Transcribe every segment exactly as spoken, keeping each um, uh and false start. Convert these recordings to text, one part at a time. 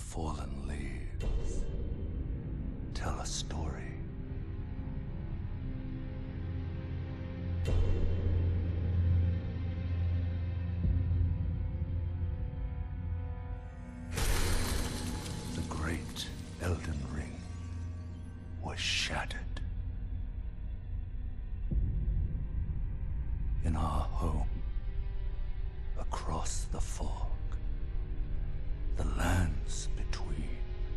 fallen leaves tell a story. The great Elden Ring was shattered. In our home, across the fog, the lands between.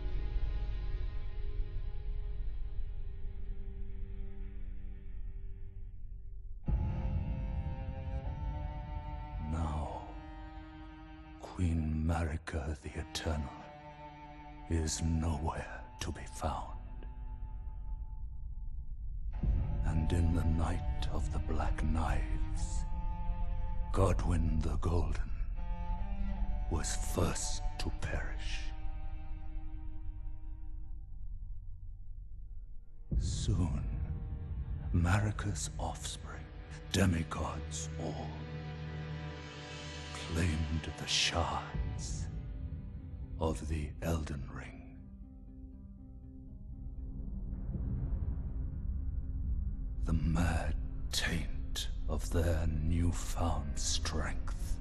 Now, Queen Marika the Eternal is nowhere to be found. And in the night of the Black Knives, Godwyn the Golden was first to perish. Soon, Marika's offspring, demigods all, claimed the shards of the Elden Ring. The mad taint of their newfound strength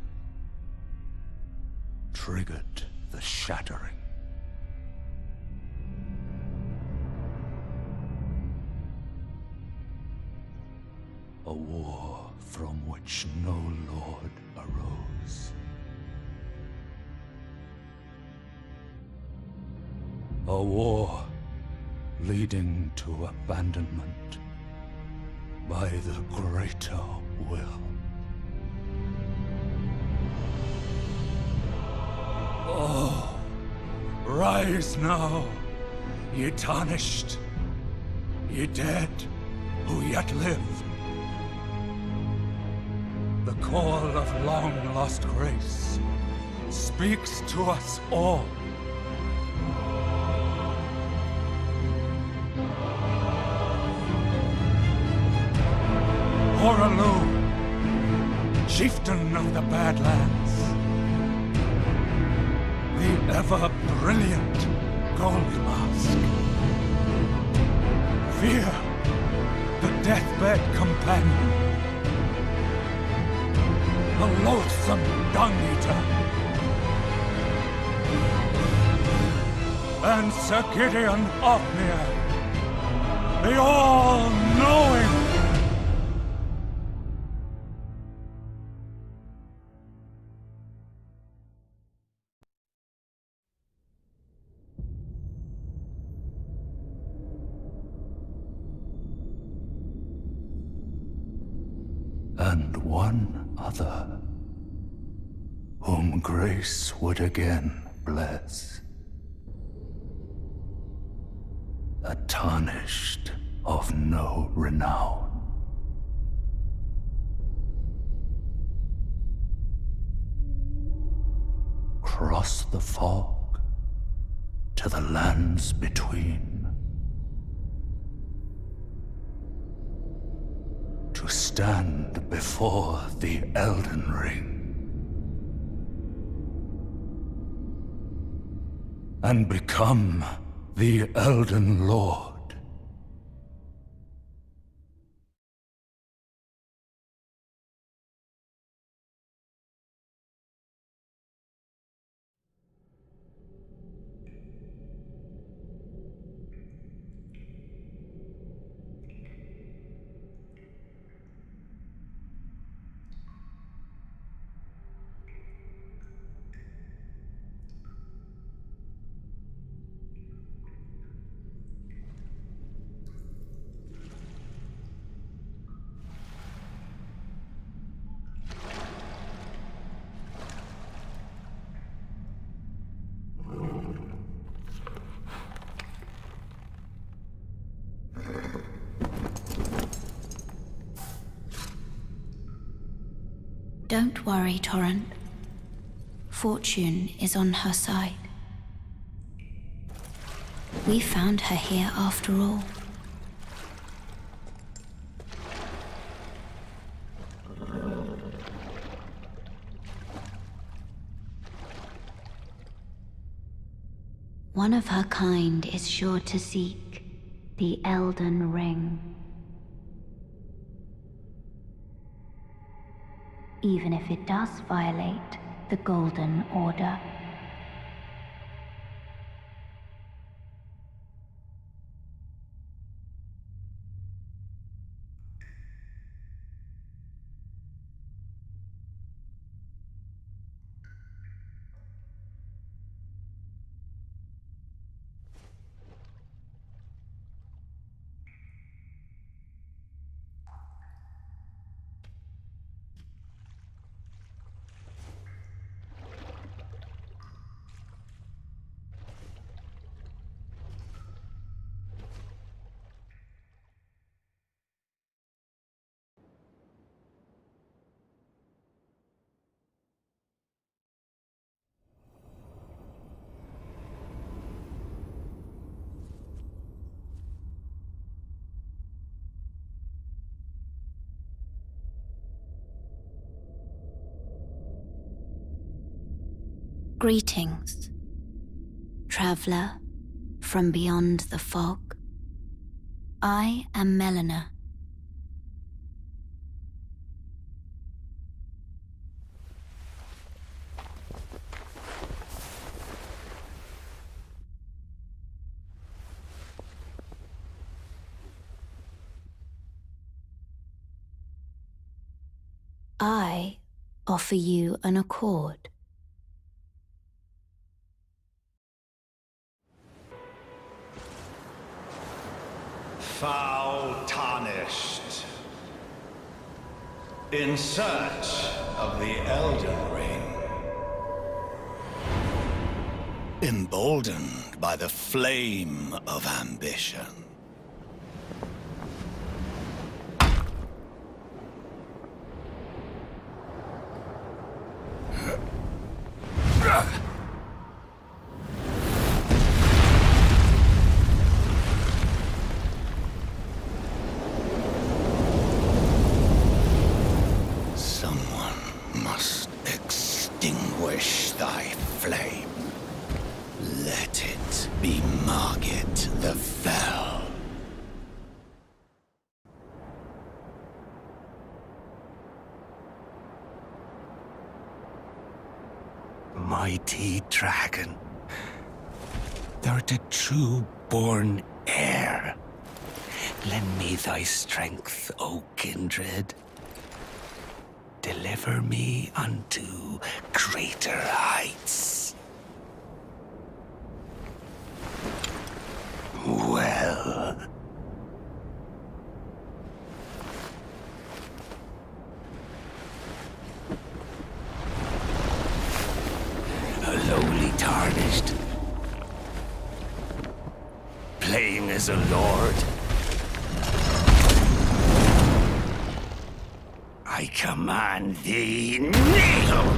triggered the shattering. A war from which no lord arose. A war leading to abandonment by the greater will. Oh, rise now, ye tarnished, ye dead who yet live. The call of long-lost grace speaks to us all. Hoarah, chieftain of the Badlands, the ever-brilliant Gold Mask. Fear, the deathbed companion, the loathsome Dung-Eater, and Sir Gideon Ofnir, the all-knowing. And one other, whom grace would again bless. A tarnished of no renown. Cross the fog to the lands between. To stand before the Elden Ring and become the Elden Lord. Don't worry, Torrent. Fortune is on her side. We found her here after all. One of her kind is sure to seek the Elden Ring. Even if it does violate the Golden Order. Greetings, traveler from beyond the fog. I am Melina. I offer you an accord. Foul tarnished, in search of the Elden Ring. Emboldened by the flame of ambition. Mighty dragon, thou'rt a true-born heir. Lend me thy strength, O kindred. Deliver me unto greater heights. Well... lowly tarnished, playing as a lord. I command thee, kneel!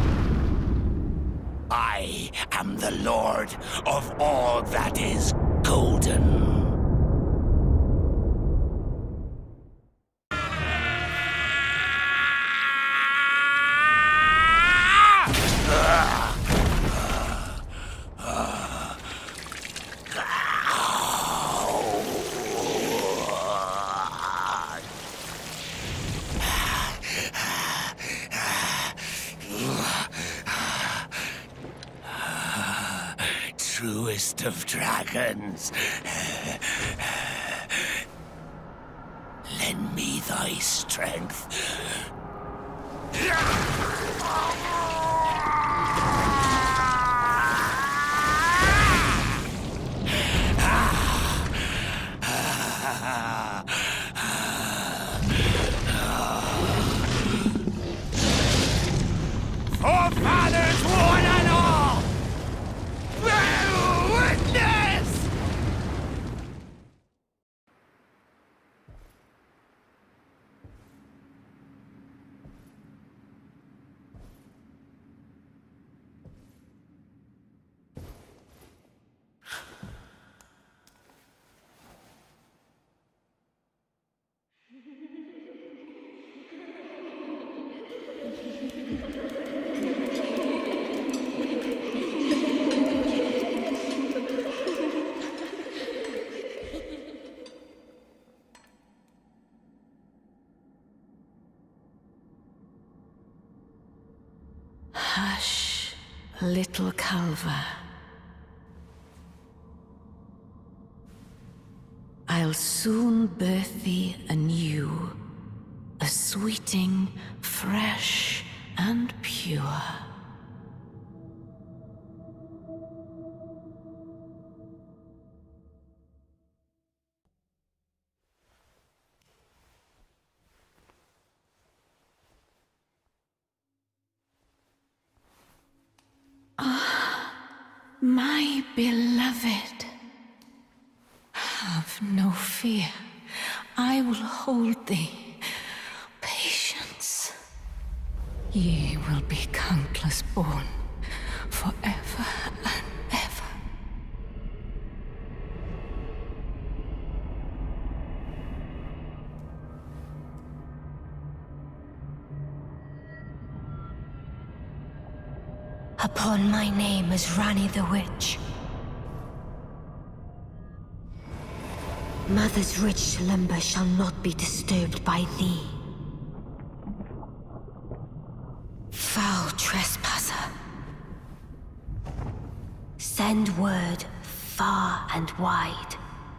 I am the lord of all that is golden. Truest of dragons, lend me thy strength. Forefathers, one and all! Bear witness! little Calva. I'll soon birth thee anew, a sweeting, fresh and pure. Ah, my beloved. Have no fear. I will hold thee. Patience. Ye will be countless born, forever and ever. Upon my name as Ranni the Witch. Mother's rich slumber shall not be disturbed by thee. Foul trespasser. Send word far and wide.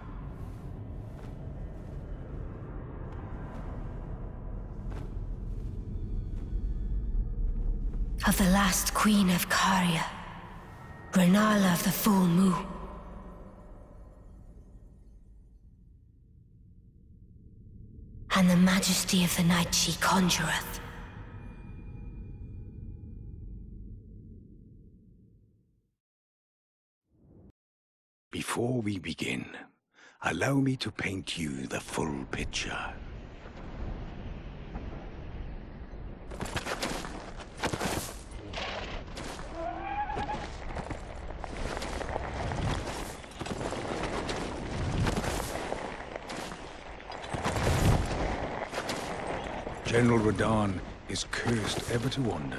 Of the last queen of Caria, Rennala of the Full Moon. And the majesty of the night she conjureth. Before we begin, allow me to paint you the full picture. General Radahn is cursed ever to wander.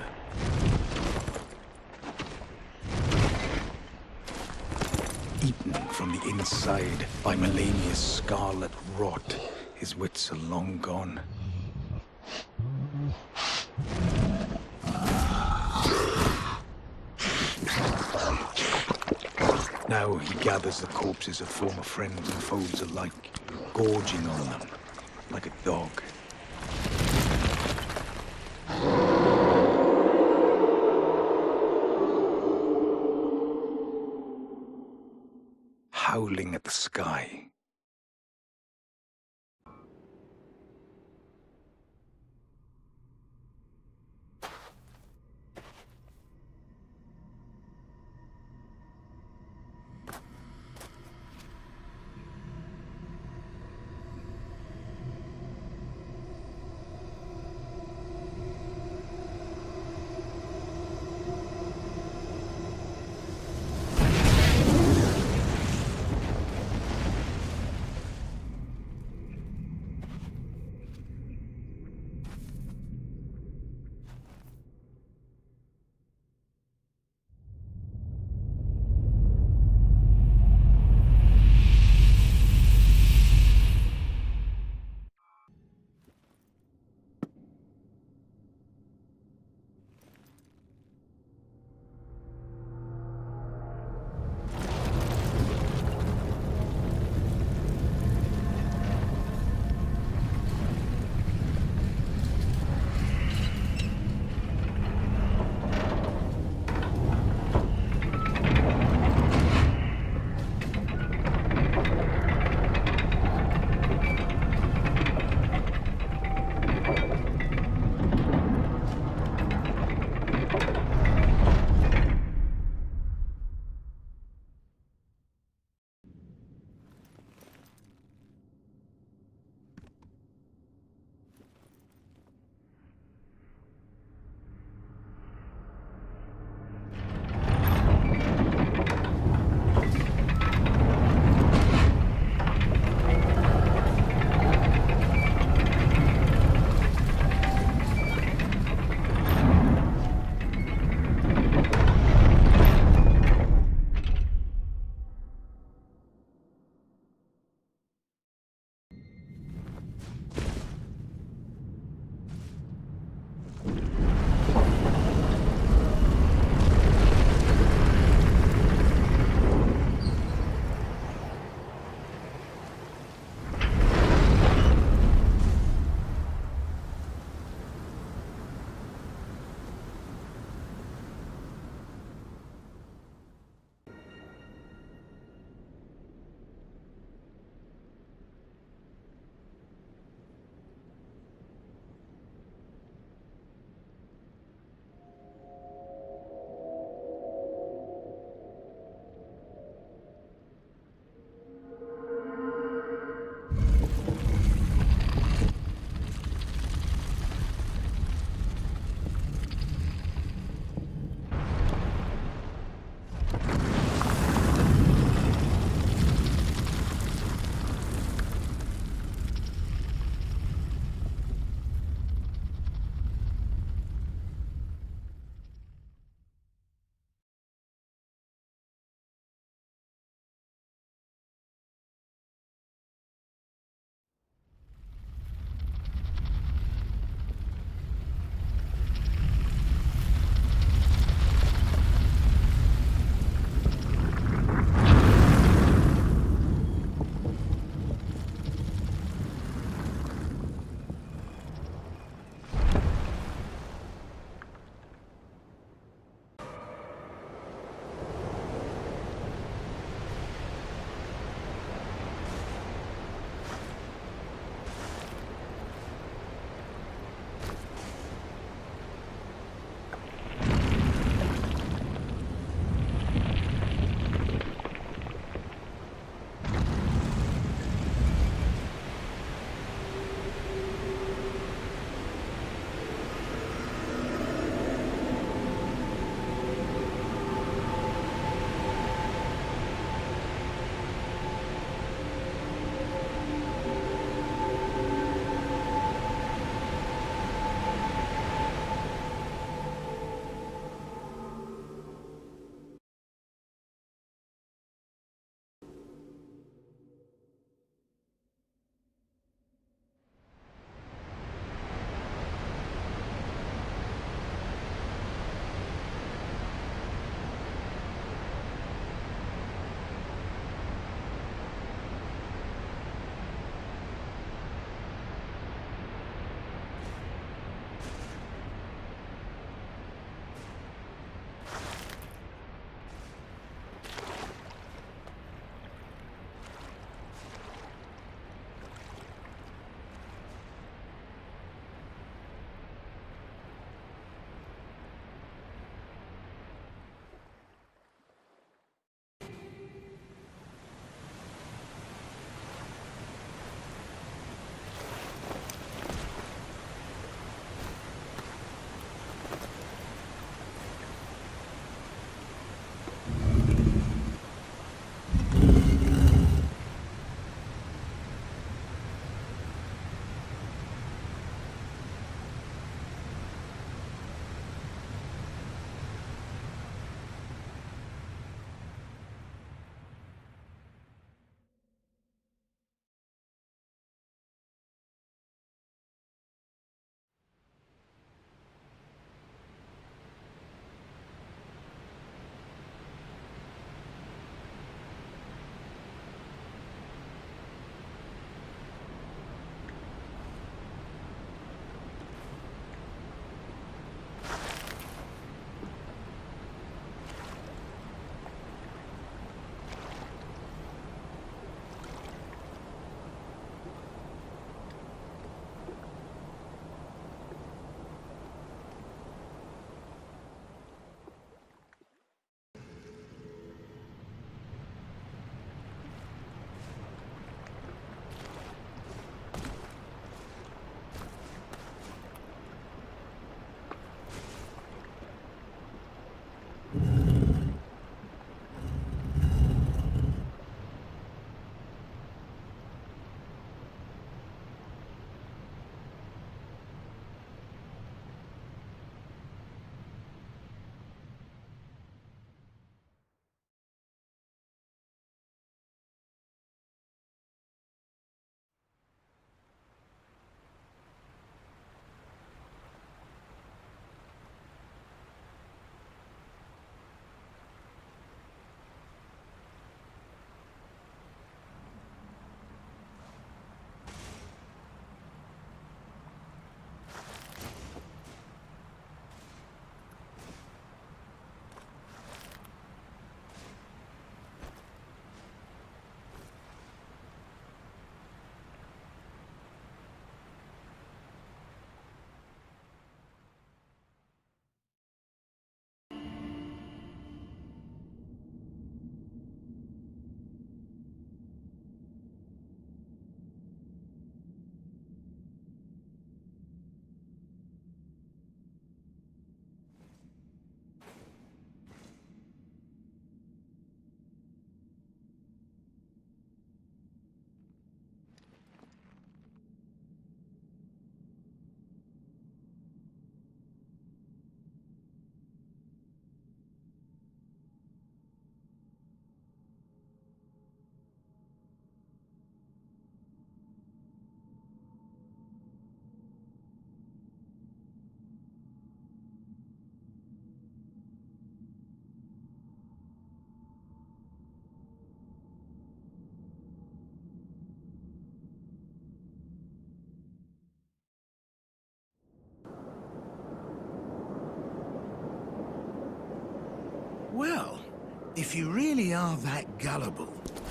Eaten from the inside by Malenia's scarlet rot, his wits are long gone. Now he gathers the corpses of former friends and foes alike, gorging on them like a dog. Howling at the sky. If you really are that gullible...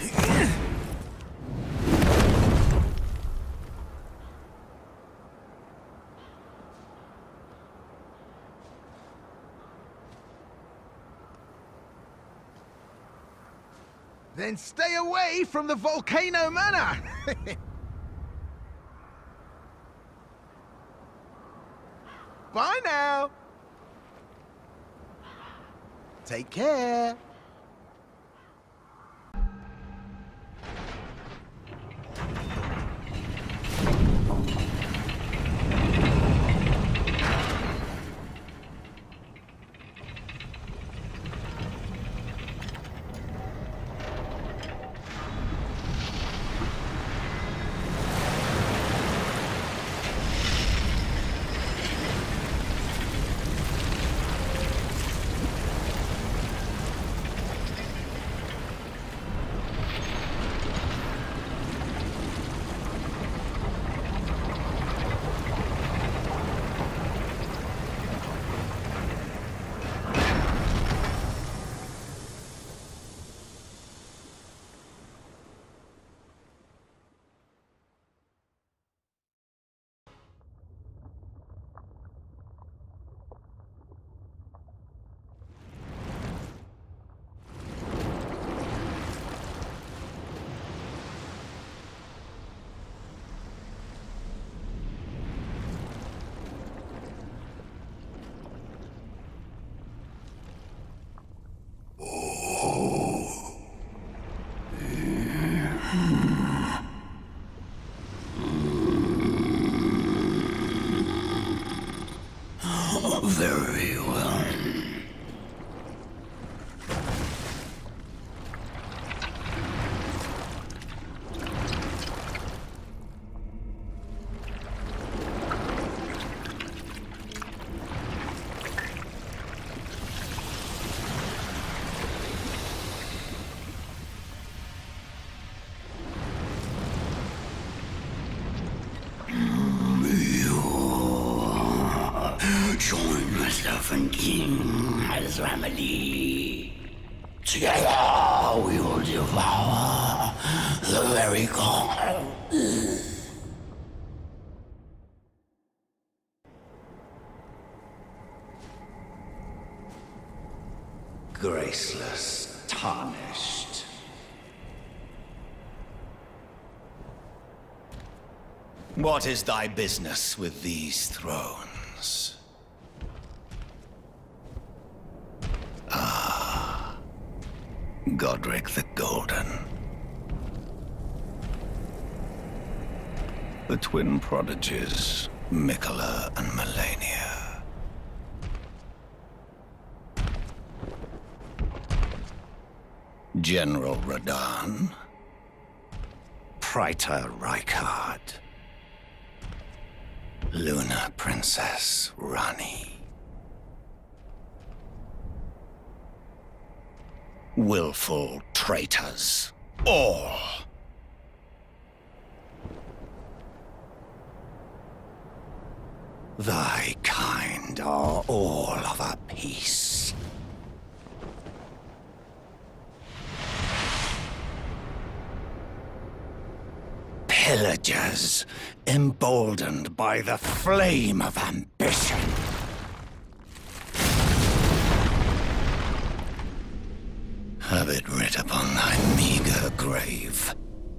then stay away from the Volcano Manor! Bye now! Take care! Very well. Join myself and King as family. Together we will devour the very core. Graceless, tarnished. What is thy business with these thrones? Ah, Godric the Golden. The twin prodigies, Miquella and Malenia. General Radahn. Praetor Rykard. Luna Princess Ranni. Willful traitors, all. Thy kind are all of a piece. Pillagers, emboldened by the flame of ambition. Have it writ upon thy meager grave.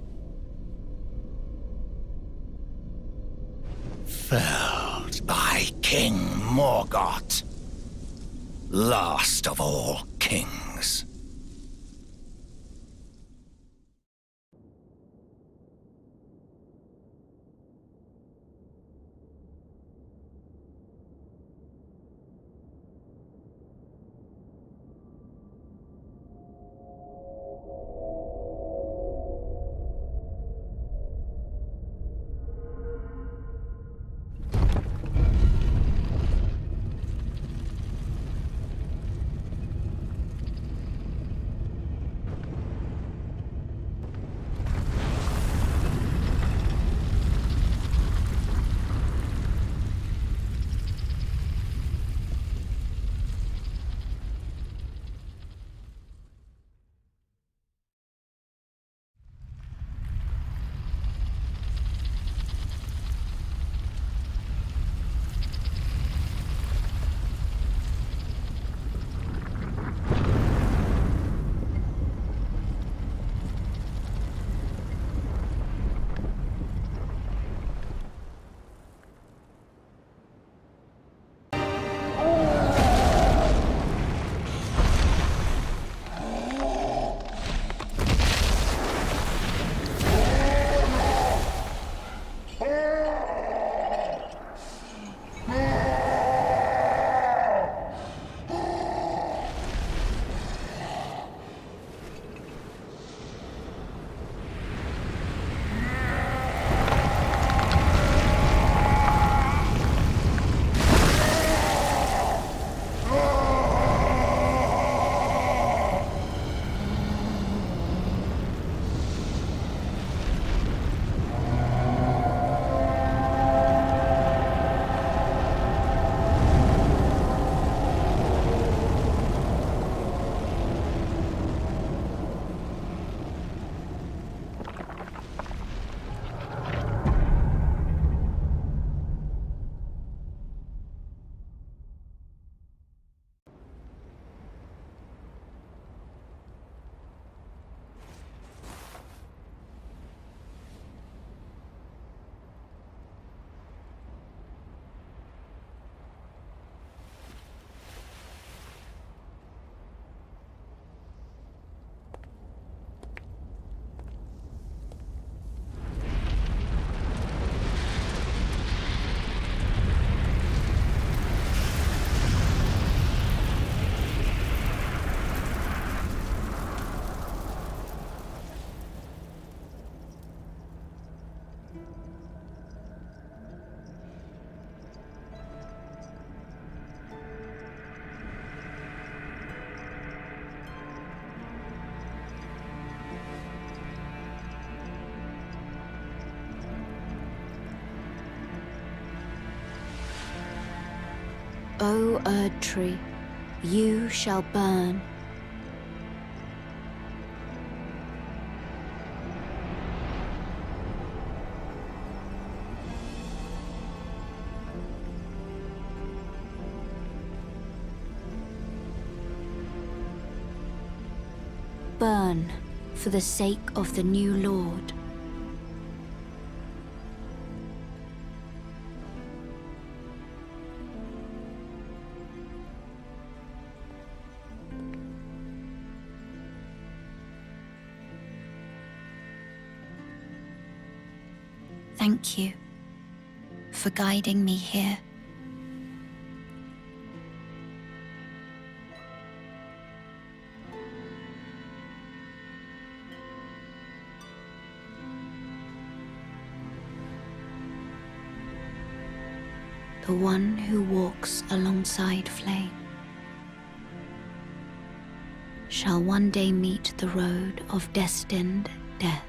Felled by King Morgott, last of all kings. O Erd Tree, you shall burn. Burn for the sake of the new Lord. Thank you for guiding me here. The one who walks alongside flame shall one day meet the road of destined death.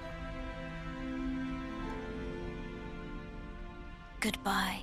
Goodbye.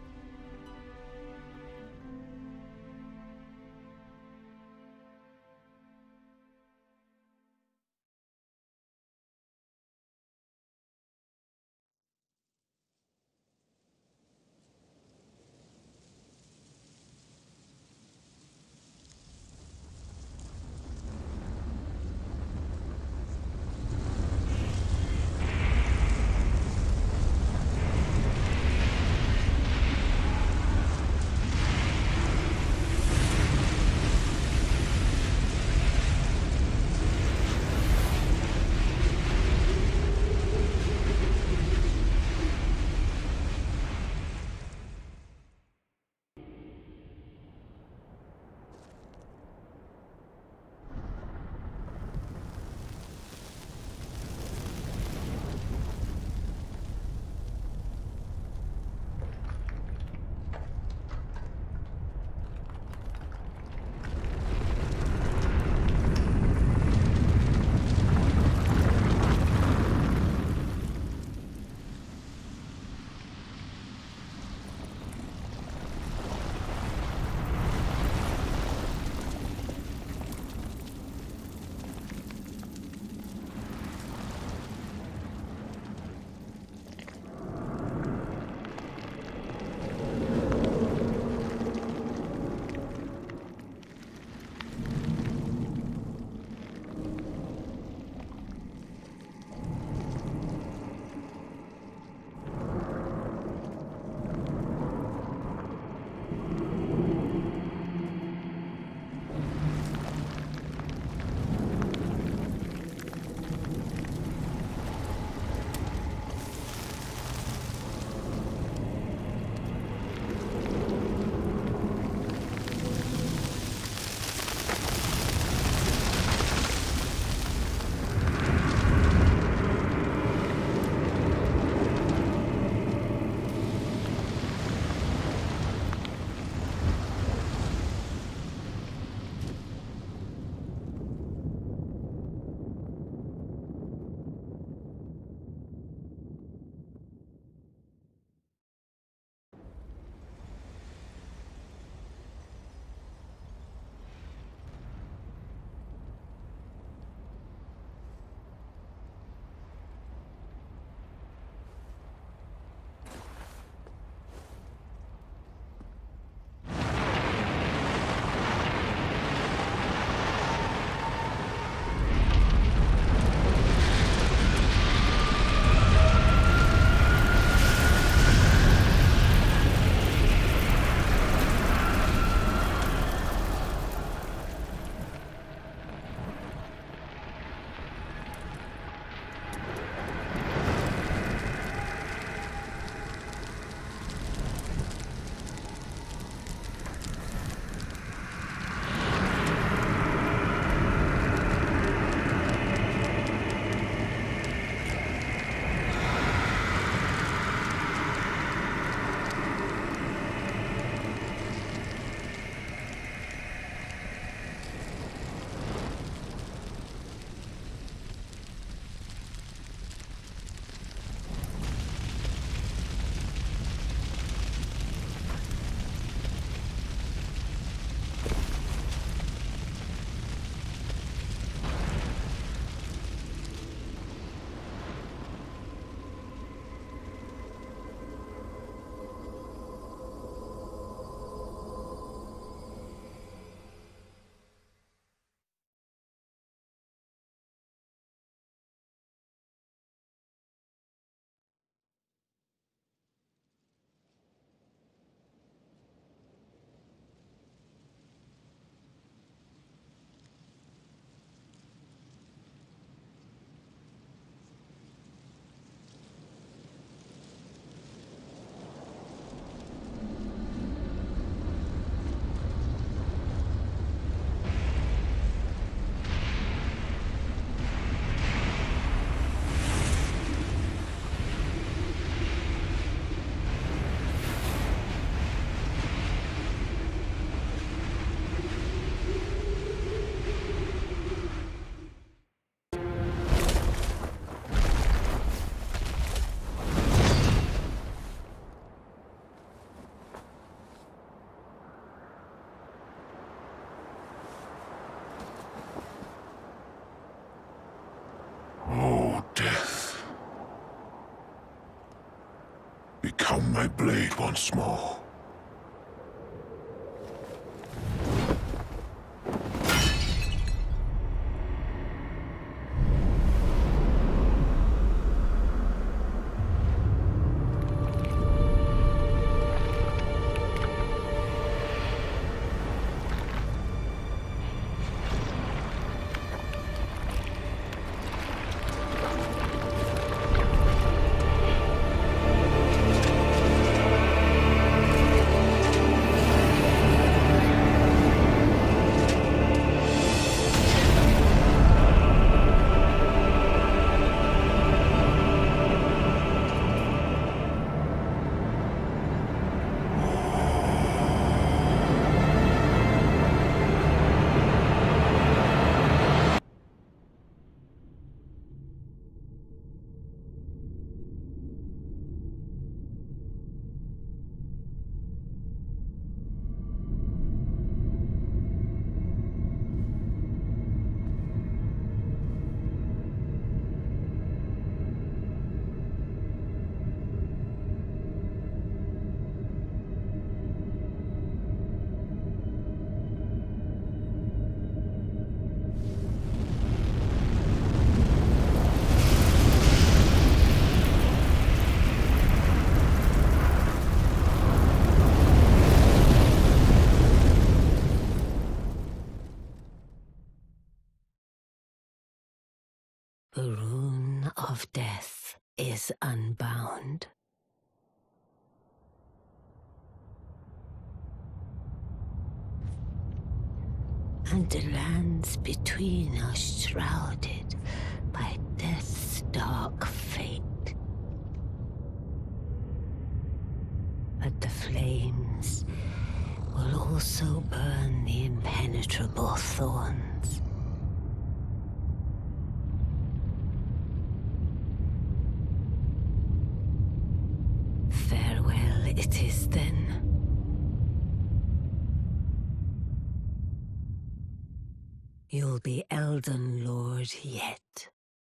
Become my blade once more. The rune of death is unbound. And the lands between are shrouded by death's dark fate. But the flames will also burn the impenetrable thorns. Farewell it is then. You'll be Elden Lord yet.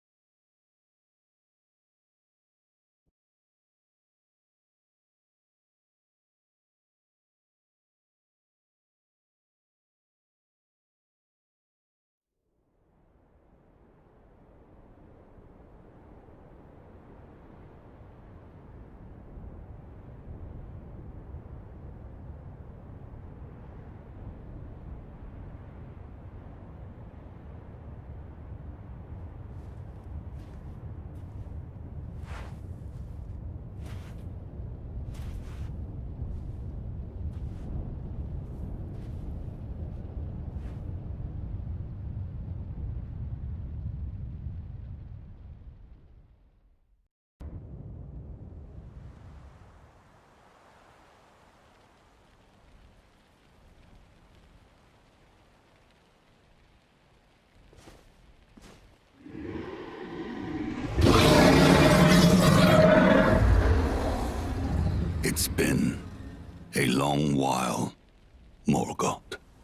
It's been a long while, Morgott.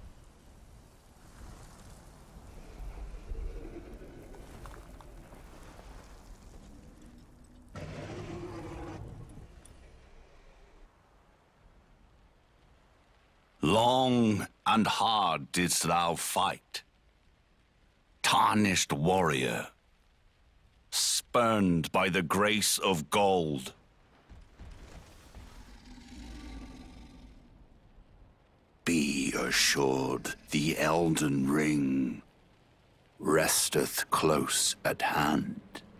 Long and hard didst thou fight, tarnished warrior, spurned by the grace of gold. Be assured, the Elden Ring resteth close at hand.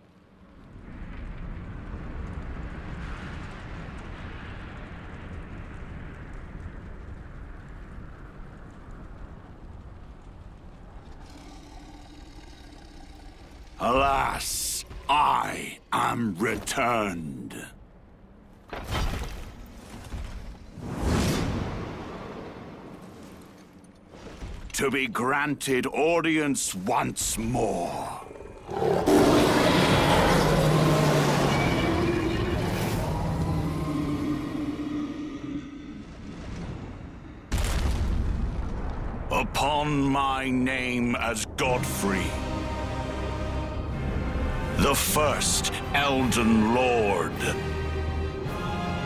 Alas, I am returned. To be granted audience once more. Upon my name as Godfrey, the first Elden Lord.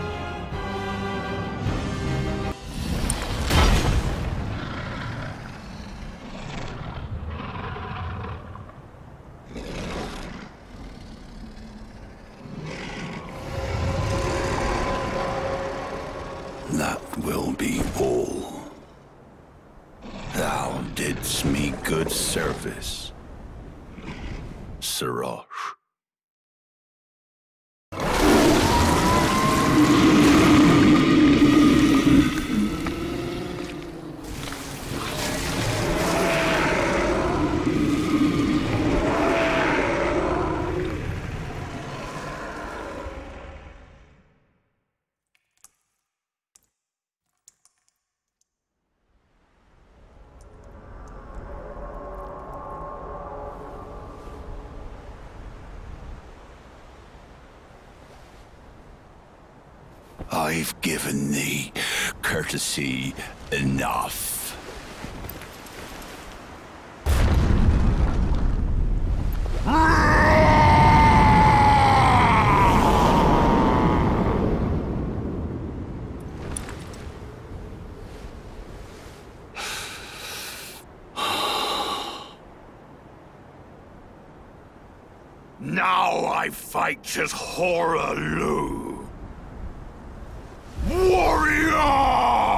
will be all. Thou didst me good service, Siraj. I've given thee courtesy enough. Now I fight as Hoarah Loux. Warrior!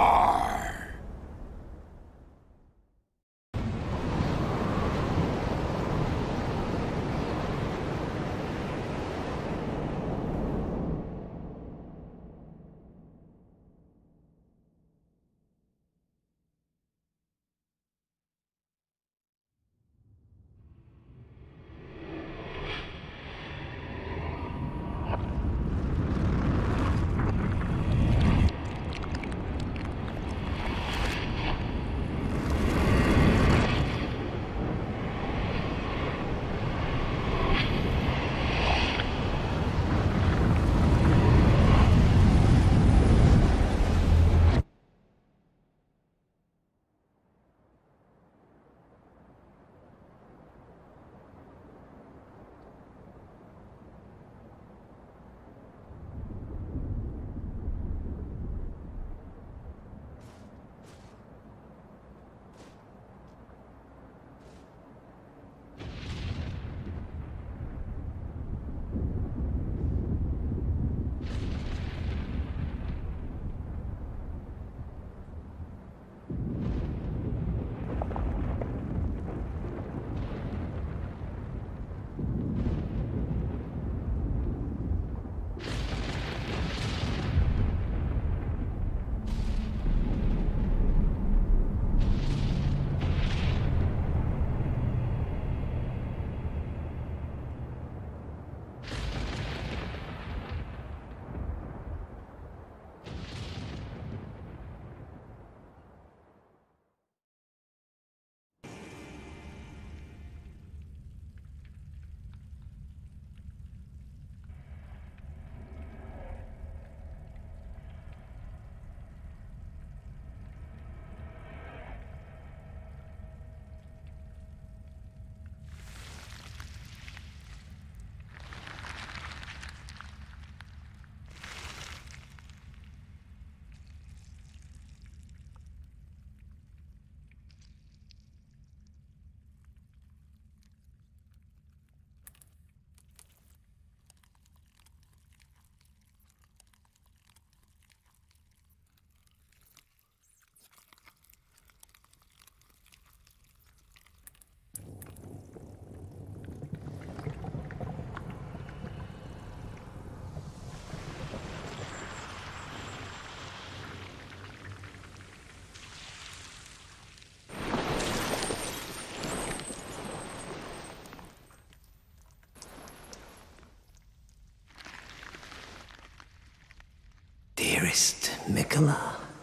Dearest Miquella,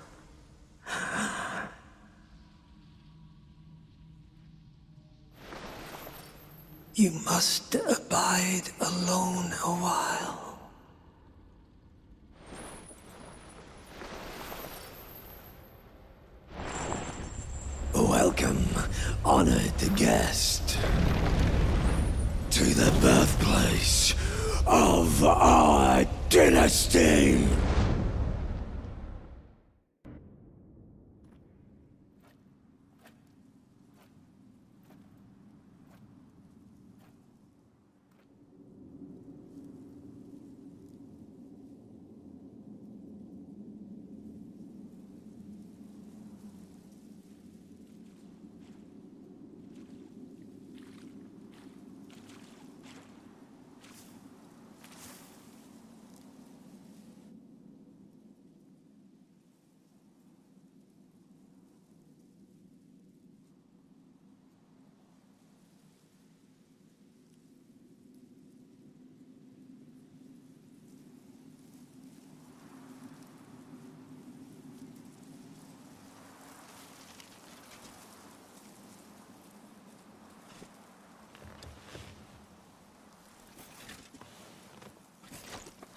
you must abide alone a while. Welcome, honored guest, to the birthplace of our dynasty.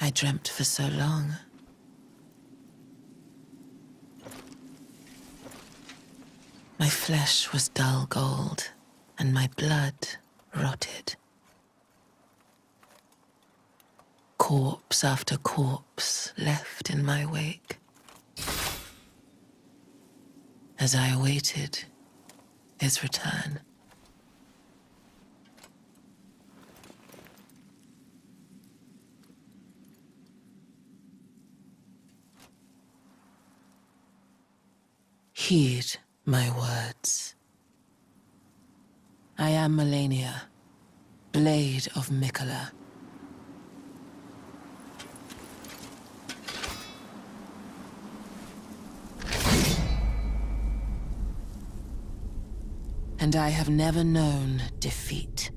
I dreamt for so long. My flesh was dull gold, and my blood rotted. Corpse after corpse left in my wake, as I awaited his return. Heed my words. I am Malenia, Blade of Miquella. And I have never known defeat.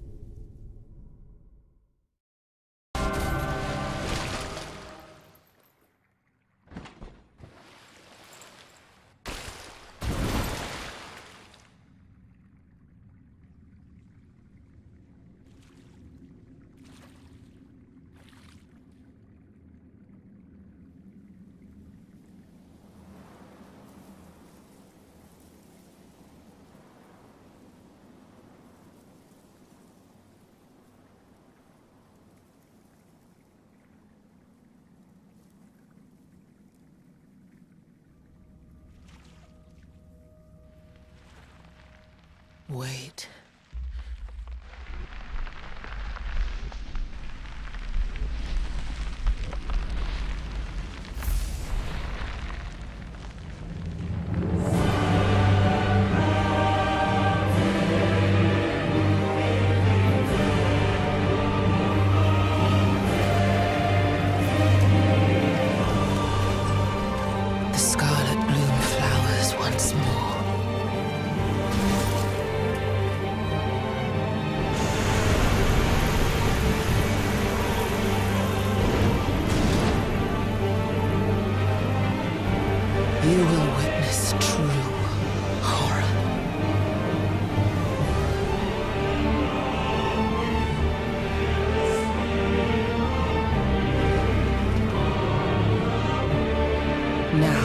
Wait. The scarlet bloom flowers once more. You will witness true horror. Now,